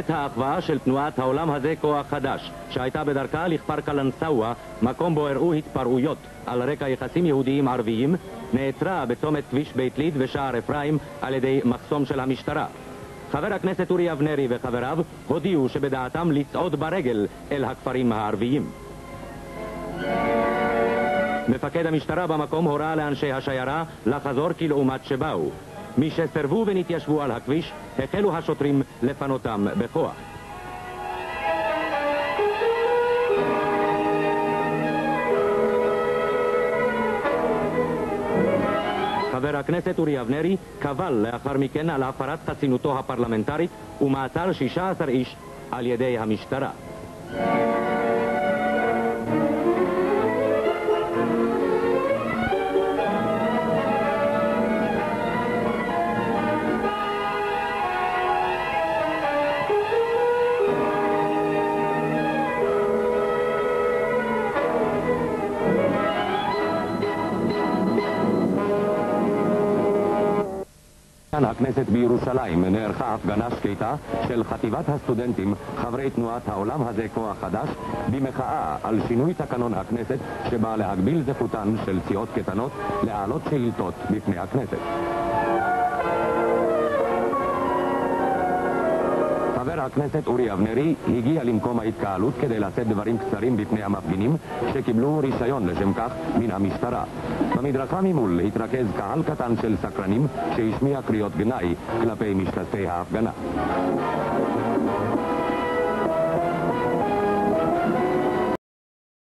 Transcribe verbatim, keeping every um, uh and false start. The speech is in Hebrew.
בית האחווה של תנועת העולם הזה כוח חדש, שהייתה בדרכה לכפר קלנסווה, מקום בו הראו התפרעויות על רקע יחסים יהודיים ערביים, נעצרה בצומת כביש בית ליד ושער אפרים על ידי מחסום של המשטרה. חבר הכנסת אורי אבנרי וחבריו הודיעו שבדעתם לצעוד ברגל אל הכפרים הערביים. מפקד המשטרה במקום הורה לאנשי השיירה לחזור כלעומת שבאו. מי שסרבו ונתיישבו על הכביש, החלו השוטרים לפנותם בכוח. חבר הכנסת אורי אבנרי קבל לאחר מכן על הפרת חסינותו הפרלמנטרית ומעצר שישה עשר איש על ידי המשטרה. כאן הכנסת בירושלים נערכה הפגנה שקטה של חטיבת הסטודנטים חברי תנועת העולם הזה כוח חדש במחאה על שינוי תקנון הכנסת שבא להגביל זכותן של סיעות קטנות להעלות שאילתות בפני הכנסת. חבר הכנסת אורי אבנרי הגיע למקום ההתקהלות כדי לשאת דברים קצרים בפני המפגינים שקיבלו רישיון לשם כך מן המשטרה. במדרכה ממול התרכז קהל קטן של סקרנים שהשמיע קריאות גנאי כלפי משתתפי ההפגנה.